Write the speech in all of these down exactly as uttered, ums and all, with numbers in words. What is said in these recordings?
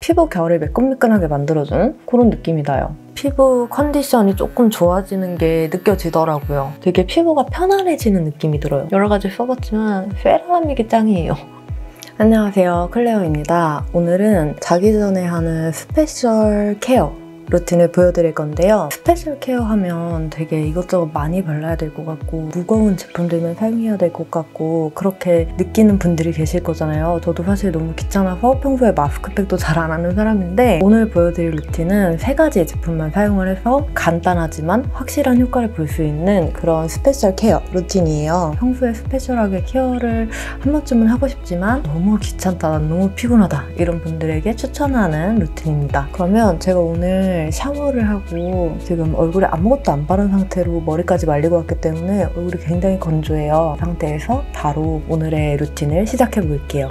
피부 결을 매끈매끈하게 만들어주는 그런 느낌이 나요. 피부 컨디션이 조금 좋아지는 게 느껴지더라고요. 되게 피부가 편안해지는 느낌이 들어요. 여러 가지 써봤지만 세라믹이 짱이에요. 안녕하세요, 클레어입니다. 오늘은 자기 전에 하는 스페셜 케어 루틴을 보여드릴 건데요. 스페셜 케어 하면 되게 이것저것 많이 발라야 될 것 같고 무거운 제품들만 사용해야 될 것 같고 그렇게 느끼는 분들이 계실 거잖아요. 저도 사실 너무 귀찮아서 평소에 마스크팩도 잘 안 하는 사람인데 오늘 보여드릴 루틴은 세 가지 제품만 사용을 해서 간단하지만 확실한 효과를 볼 수 있는 그런 스페셜 케어 루틴이에요. 평소에 스페셜하게 케어를 한 번쯤은 하고 싶지만 너무 귀찮다, 난 너무 피곤하다 이런 분들에게 추천하는 루틴입니다. 그러면 제가 오늘 샤워를 하고 지금 얼굴에 아무것도 안 바른 상태로 머리까지 말리고 왔기 때문에 얼굴이 굉장히 건조해요. 그 상태에서 바로 오늘의 루틴을 시작해 볼게요.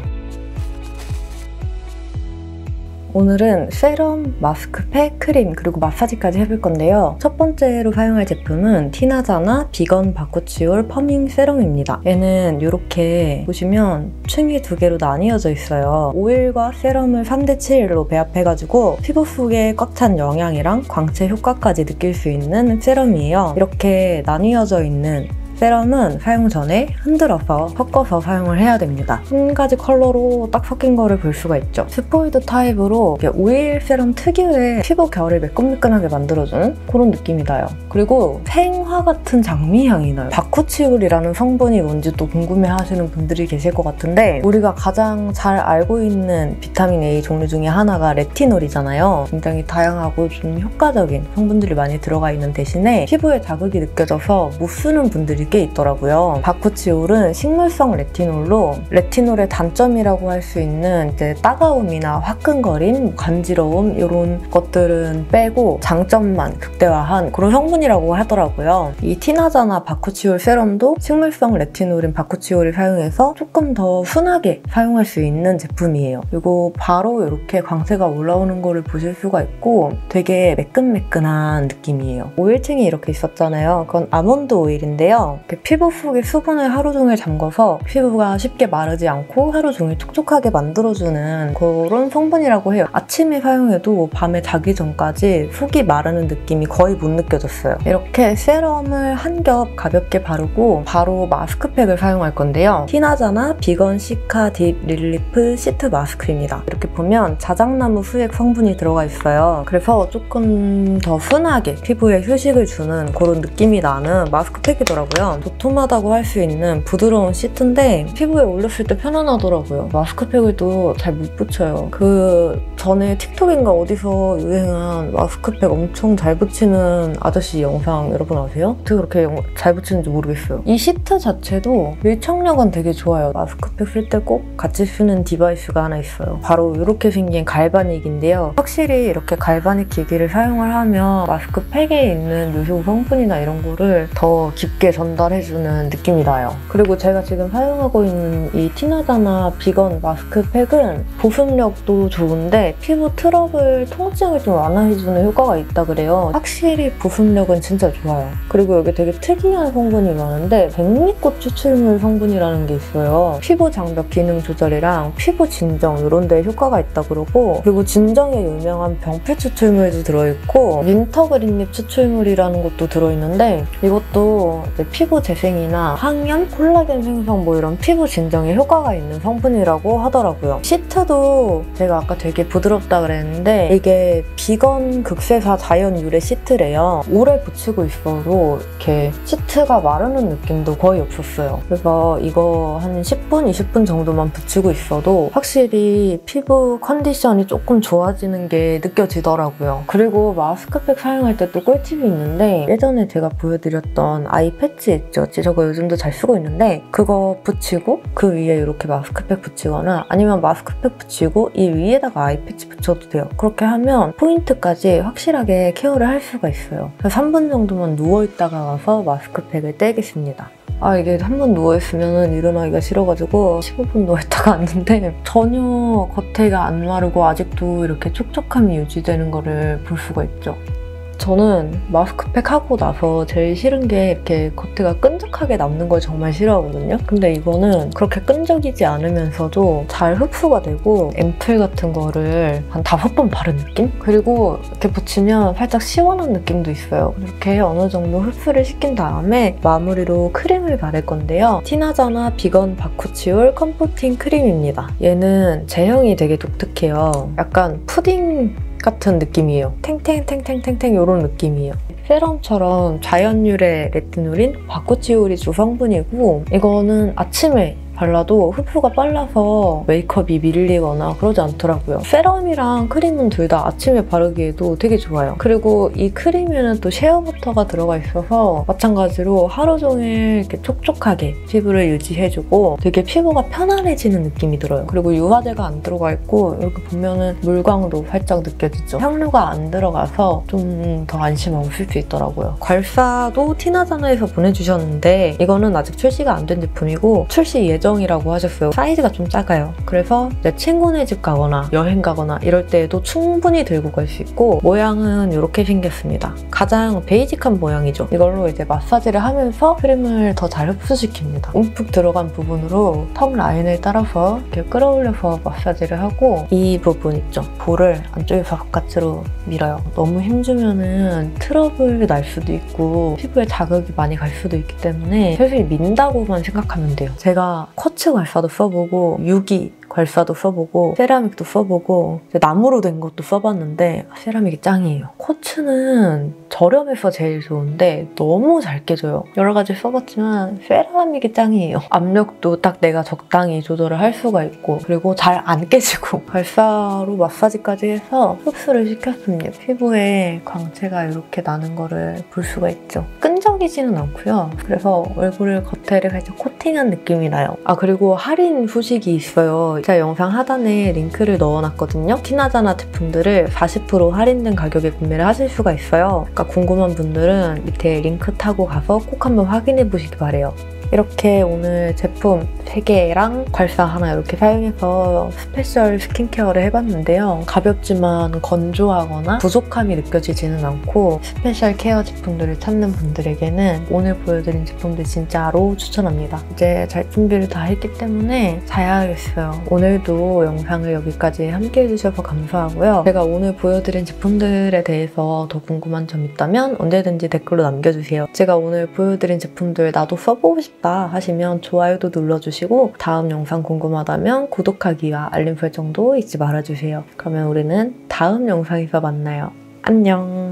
오늘은 세럼, 마스크팩, 크림, 그리고 마사지까지 해볼 건데요. 첫 번째로 사용할 제품은 티나자나 비건 바쿠치올 퍼밍 세럼입니다. 얘는 이렇게 보시면 층이 두 개로 나뉘어져 있어요. 오일과 세럼을 삼 대 칠로 배합해가지고 피부 속에 꽉 찬 영양이랑 광채 효과까지 느낄 수 있는 세럼이에요. 이렇게 나뉘어져 있는 세럼은 사용 전에 흔들어서 섞어서 사용을 해야 됩니다. 한 가지 컬러로 딱 섞인 거를 볼 수가 있죠. 스포이드 타입으로 오일 세럼 특유의 피부 결을 매끈매끈하게 만들어주는 그런 느낌이 나요. 그리고 생화 같은 장미 향이 나요. 바쿠치올이라는 성분이 뭔지 또 궁금해하시는 분들이 계실 것 같은데 우리가 가장 잘 알고 있는 비타민 A 종류 중에 하나가 레티놀이잖아요. 굉장히 다양하고 좀 효과적인 성분들이 많이 들어가 있는 대신에 피부에 자극이 느껴져서 못 쓰는 분들이 꽤 있더라고요. 바쿠치올은 식물성 레티놀로 레티놀의 단점이라고 할 수 있는 이제 따가움이나 화끈거림, 간지러움 이런 것들은 빼고 장점만 극대화한 그런 성분이라고 하더라고요. 이 티나자나 바쿠치올 세럼도 식물성 레티놀인 바쿠치올을 사용해서 조금 더 순하게 사용할 수 있는 제품이에요. 그리고 바로 이렇게 광채가 올라오는 거를 보실 수가 있고 되게 매끈매끈한 느낌이에요. 오일층이 이렇게 있었잖아요. 그건 아몬드 오일인데요. 피부 속에 수분을 하루 종일 잠궈서 피부가 쉽게 마르지 않고 하루 종일 촉촉하게 만들어주는 그런 성분이라고 해요. 아침에 사용해도 밤에 자기 전까지 속이 마르는 느낌이 거의 못 느껴졌어요. 이렇게 세럼을 한 겹 가볍게 바르고 바로 마스크팩을 사용할 건데요. 티나자나 비건 시카 딥 릴리프 시트 마스크입니다. 이렇게 보면 자작나무 수액 성분이 들어가 있어요. 그래서 조금 더 순하게 피부에 휴식을 주는 그런 느낌이 나는 마스크팩이더라고요. 도톰하다고 할 수 있는 부드러운 시트인데 피부에 올렸을 때 편안하더라고요. 마스크팩을 또 잘 못 붙여요. 그 전에 틱톡인가 어디서 유행한 마스크팩 엄청 잘 붙이는 아저씨 영상 여러분 아세요? 어떻게 그렇게 영... 잘 붙이는지 모르겠어요. 이 시트 자체도 밀착력은 되게 좋아요. 마스크팩 쓸 때 꼭 같이 쓰는 디바이스가 하나 있어요. 바로 이렇게 생긴 갈바닉인데요. 확실히 이렇게 갈바닉 기기를 사용을 하면 마스크팩에 있는 요소 성분이나 이런 거를 더 깊게 전달해주는 느낌이 나요. 그리고 제가 지금 사용하고 있는 이 티나자나 비건 마스크팩은 보습력도 좋은데 피부 트러블, 통증을 좀 완화해주는 효과가 있다 그래요. 확실히 보습력은 진짜 좋아요. 그리고 여기 되게 특이한 성분이 많은데 백미꽃 추출물 성분이라는 게 있어요. 피부 장벽 기능 조절이랑 피부 진정 이런 데에 효과가 있다 그러고 그리고 진정에 유명한 병풀 추출물도 들어있고 윈터그린잎 추출물이라는 것도 들어있는데 이것도 이제 피부 재생이나 항염, 콜라겐 생성 뭐 이런 피부 진정에 효과가 있는 성분이라고 하더라고요. 시트도 제가 아까 되게 부드럽다 그랬는데 이게 비건 극세사 자연 유래 시트래요. 오래 붙이고 있어도 이렇게 시트가 마르는 느낌도 거의 없었어요. 그래서 이거 한 십 분, 이십 분 정도만 붙이고 있어도 확실히 피부 컨디션이 조금 좋아지는 게 느껴지더라고요. 그리고 마스크팩 사용할 때 또 꿀팁이 있는데 예전에 제가 보여드렸던 아이 패치 있죠? 저거 요즘도 잘 쓰고 있는데 그거 붙이고 그 위에 이렇게 마스크팩 붙이거나 아니면 마스크팩 붙이고 이 위에다가 아이 패치 붙여도 돼요. 그렇게 하면 포인트까지 확실하게 케어를 할 수가 있어요. 그래서 삼 분 정도만 누워있다가 와서 마스크팩을 떼겠습니다. 아 이게 한 번 누워있으면 일어나기가 싫어가지고 십오 분 누워있다가 왔는데 전혀 겉에가 안 마르고 아직도 이렇게 촉촉함이 유지되는 거를 볼 수가 있죠. 저는 마스크팩 하고 나서 제일 싫은 게 이렇게 겉에가 끈적하게 남는 걸 정말 싫어하거든요. 근데 이거는 그렇게 끈적이지 않으면서도 잘 흡수가 되고 앰플 같은 거를 한 다섯 번 바른 느낌? 그리고 이렇게 붙이면 살짝 시원한 느낌도 있어요. 이렇게 어느 정도 흡수를 시킨 다음에 마무리로 크림을 바를 건데요. 티나자나 비건 바쿠치올 컴포팅 크림입니다. 얘는 제형이 되게 독특해요. 약간 푸딩 같은 느낌이에요. 탱탱탱탱탱탱 이런 느낌이에요. 세럼처럼 자연유래 레티놀인 바쿠치올이 주 성분이고 이거는 아침에 발라도 흡수가 빨라서 메이크업이 밀리거나 그러지 않더라고요. 세럼이랑 크림은 둘 다 아침에 바르기에도 되게 좋아요. 그리고 이 크림에는 또 쉐어버터가 들어가 있어서 마찬가지로 하루 종일 이렇게 촉촉하게 피부를 유지해주고 되게 피부가 편안해지는 느낌이 들어요. 그리고 유화제가 안 들어가 있고 이렇게 보면은 물광도 살짝 느껴지죠. 향료가 안 들어가서 좀 더 안심하고 쓸 수 있더라고요. 괄사도 티나자나에서 보내주셨는데 이거는 아직 출시가 안 된 제품이고 출시 예정 이라고 하셨어요. 사이즈가 좀 작아요. 그래서 내 친구네 집 가거나 여행 가거나 이럴 때에도 충분히 들고 갈 수 있고 모양은 이렇게 생겼습니다. 가장 베이직한 모양이죠. 이걸로 이제 마사지를 하면서 크림을 더 잘 흡수시킵니다. 움푹 들어간 부분으로 턱 라인을 따라서 이렇게 끌어올려서 마사지를 하고 이 부분 있죠. 볼을 안쪽에서 바깥으로 밀어요. 너무 힘주면은 트러블이 날 수도 있고 피부에 자극이 많이 갈 수도 있기 때문에 슬슬 민다고만 생각하면 돼요. 제가 쿼츠 괄사도 써보고 유기 괄사도 써보고 세라믹도 써보고 나무로 된 것도 써봤는데 세라믹이 짱이에요. 쿼츠는 저렴해서 제일 좋은데 너무 잘 깨져요. 여러 가지 써봤지만 세라믹이 짱이에요. 압력도 딱 내가 적당히 조절을 할 수가 있고 그리고 잘 안 깨지고 괄사로 마사지까지 해서 흡수를 시켰습니다. 피부에 광채가 이렇게 나는 거를 볼 수가 있죠. 끈적이지는 않고요. 그래서 얼굴을 겉에를 살짝 코팅한 느낌이 나요. 아 그리고 할인 후식이 있어요. 제가 영상 하단에 링크를 넣어놨거든요. 티나자나 제품들을 사십 퍼센트 할인된 가격에 구매를 하실 수가 있어요. 그러니까 궁금한 분들은 밑에 링크 타고 가서 꼭 한번 확인해 보시기 바래요. 이렇게 오늘 제품 세 개랑 괄사 하나 이렇게 사용해서 스페셜 스킨케어를 해봤는데요. 가볍지만 건조하거나 부족함이 느껴지지는 않고 스페셜 케어 제품들을 찾는 분들에게는 오늘 보여드린 제품들 진짜로 추천합니다. 이제 잘 준비를 다 했기 때문에 자야겠어요. 오늘도 영상을 여기까지 함께 해주셔서 감사하고요. 제가 오늘 보여드린 제품들에 대해서 더 궁금한 점 있다면 언제든지 댓글로 남겨주세요. 제가 오늘 보여드린 제품들 나도 써보고 싶다 하시면 좋아요도 눌러주시고 다음 영상 궁금하다면 구독하기와 알림 설정도 잊지 말아주세요. 그러면 우리는 다음 영상에서 만나요. 안녕!